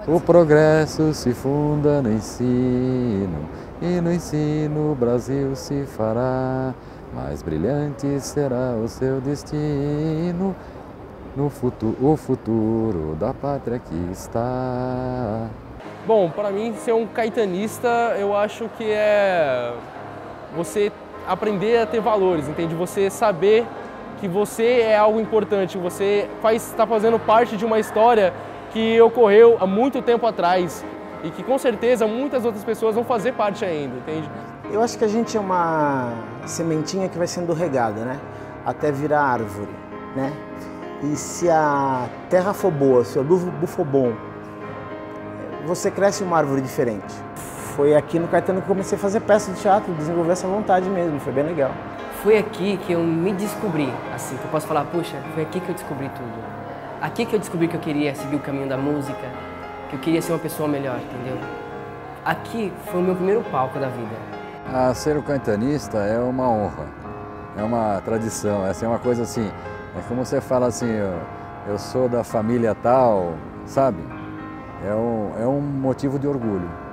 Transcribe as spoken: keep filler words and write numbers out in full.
O progresso se funda no ensino, e no ensino o Brasil se fará. Mais brilhante será o seu destino, no futuro, o futuro da pátria que está. Bom, para mim, ser um caetanista, eu acho que é você aprender a ter valores, entende? Você saber que você é algo importante, você está fazendo parte de uma história que ocorreu há muito tempo atrás e que com certeza muitas outras pessoas vão fazer parte ainda, entende? Eu acho que a gente é uma sementinha que vai sendo regada, né? Até virar árvore, né? E se a terra for boa, se o adubo for bom, você cresce uma árvore diferente. Foi aqui no Caetano que eu comecei a fazer peça de teatro, desenvolver essa vontade mesmo, foi bem legal. Foi aqui que eu me descobri, assim, que eu posso falar, puxa, foi aqui que eu descobri tudo. Aqui que eu descobri que eu queria seguir o caminho da música, que eu queria ser uma pessoa melhor, entendeu? Aqui foi o meu primeiro palco da vida. Ah, ser um caetanista é uma honra, é uma tradição, essa é uma coisa assim, é como você fala assim, eu, eu sou da família tal, sabe? É um, é um motivo de orgulho.